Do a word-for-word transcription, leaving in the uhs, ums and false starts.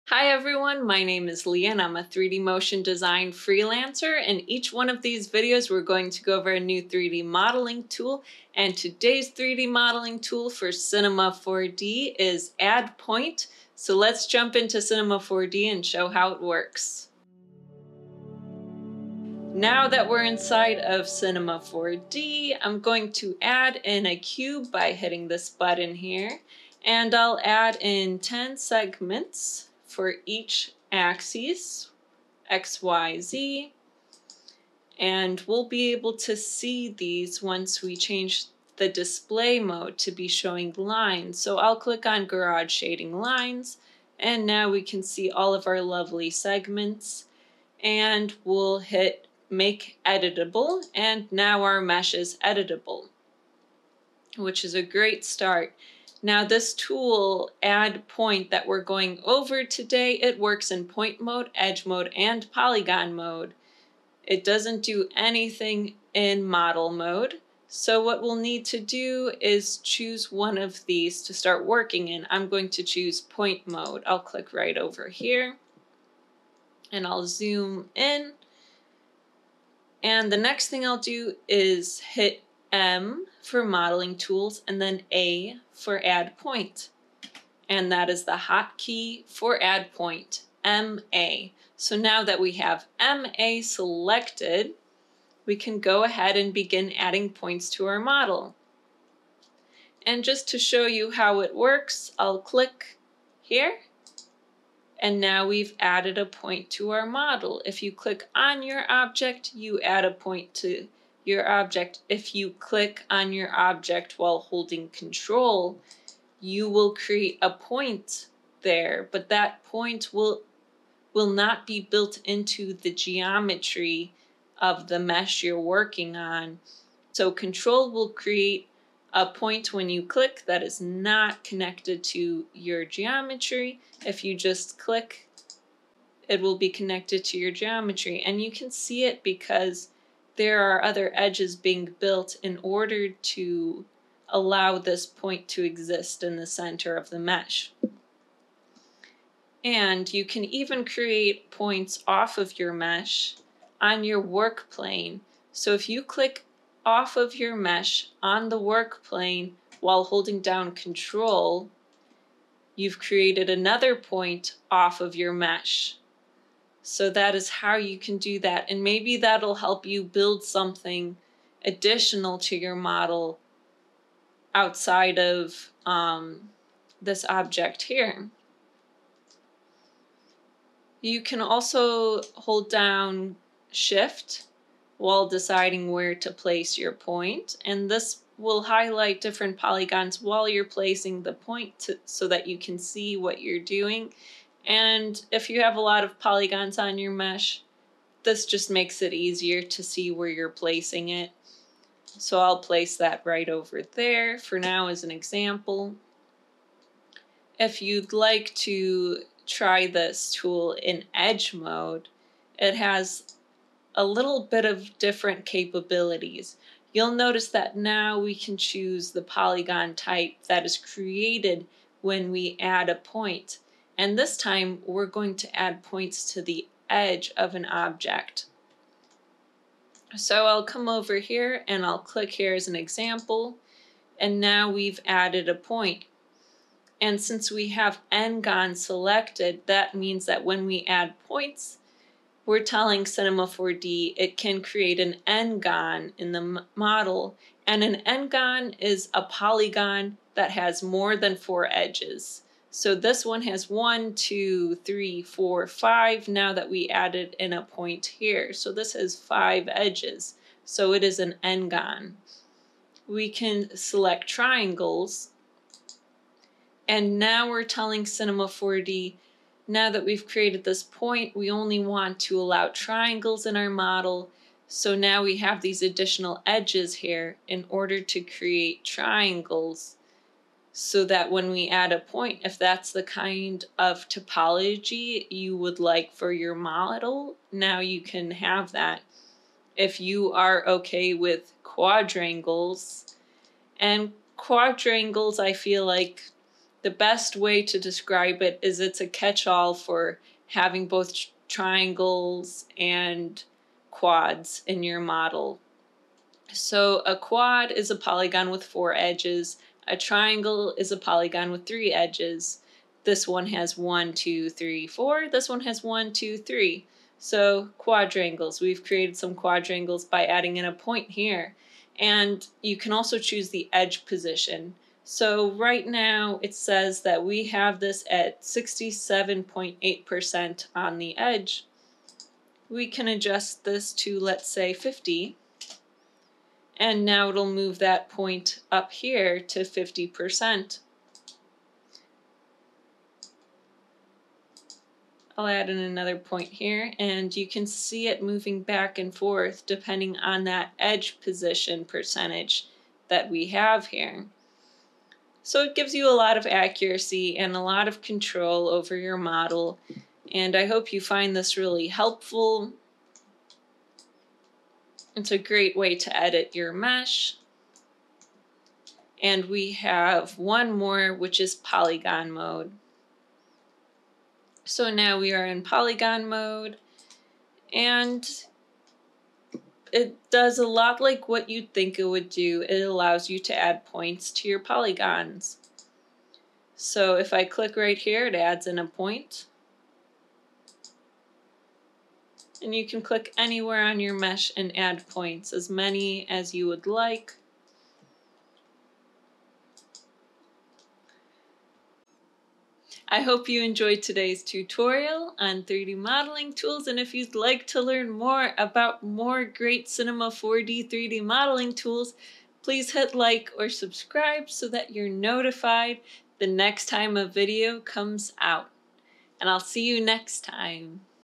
Hi everyone, my name is Leah and I'm a three D motion design freelancer. In each one of these videos we're going to go over a new three D modeling tool, and today's three D modeling tool for Cinema four D is Add Point. So let's jump into Cinema four D and show how it works. Now that we're inside of Cinema four D, I'm going to add in a cube by hitting this button here, and I'll add in ten segments for each axis, X, Y, Z, and we'll be able to see these once we change the display mode to be showing lines. So I'll click on Garage Shading Lines, and now we can see all of our lovely segments, and we'll hit Make Editable, and now our mesh is editable, which is a great start. Now this tool, Add Point, that we're going over today, it works in point mode, edge mode, and polygon mode. It doesn't do anything in model mode. So what we'll need to do is choose one of these to start working in. I'm going to choose point mode. I'll click right over here and I'll zoom in. And the next thing I'll do is hit M for modeling tools and then A for add point. And that is the hotkey for add point, M A. So now that we have M A selected, we can go ahead and begin adding points to our model. And just to show you how it works, I'll click here. And now we've added a point to our model. If you click on your object, you add a point to your object. If you click on your object while holding control, you will create a point there, but that point will, will not be built into the geometry of the mesh you're working on. So control will create a point when you click that is not connected to your geometry. If you just click, it will be connected to your geometry, and you can see it because there are other edges being built in order to allow this point to exist in the center of the mesh. And you can even create points off of your mesh on your work plane. So if you click off of your mesh on the work plane while holding down control, you've created another point off of your mesh. So that is how you can do that, and maybe that'll help you build something additional to your model outside of um, this object here. You can also hold down Shift while deciding where to place your point, and this will highlight different polygons while you're placing the point to, so that you can see what you're doing. And if you have a lot of polygons on your mesh, this just makes it easier to see where you're placing it. So I'll place that right over there for now as an example. If you'd like to try this tool in edge mode, it has a little bit of different capabilities. You'll notice that now we can choose the polygon type that is created when we add a point. And this time we're going to add points to the edge of an object. So I'll come over here and I'll click here as an example, and now we've added a point. And since we have N-gon selected, that means that when we add points, we're telling Cinema four D it can create an N-gon in the model, and an N-gon is a polygon that has more than four edges. So this one has one, two, three, four, five, now that we added in a point here. So this has five edges, so it is an N-gon. We can select triangles, and now we're telling Cinema four D, now that we've created this point, we only want to allow triangles in our model. So now we have these additional edges here in order to create triangles, so that when we add a point, if that's the kind of topology you would like for your model, now you can have that. If you are okay with quadrangles, and quadrangles I feel like the best way to describe it is it's a catch-all for having both triangles and quads in your model. So a quad is a polygon with four edges. A triangle is a polygon with three edges. This one has one, two, three, four. This one has one, two, three. So quadrangles. We've created some quadrangles by adding in a point here. And you can also choose the edge position. So right now it says that we have this at sixty-seven point eight percent on the edge. We can adjust this to, let's say, fifty. And now it'll move that point up here to fifty percent. I'll add in another point here, and you can see it moving back and forth depending on that edge position percentage that we have here. So it gives you a lot of accuracy and a lot of control over your model, and I hope you find this really helpful. It's a great way to edit your mesh. And we have one more, which is polygon mode. So now we are in polygon mode, and it does a lot like what you'd think it would do. It allows you to add points to your polygons. So if I click right here, it adds in a point. And you can click anywhere on your mesh and add points, as many as you would like. I hope you enjoyed today's tutorial on three D modeling tools, and if you'd like to learn more about more great Cinema four D three D modeling tools, please hit like or subscribe so that you're notified the next time a video comes out. And I'll see you next time.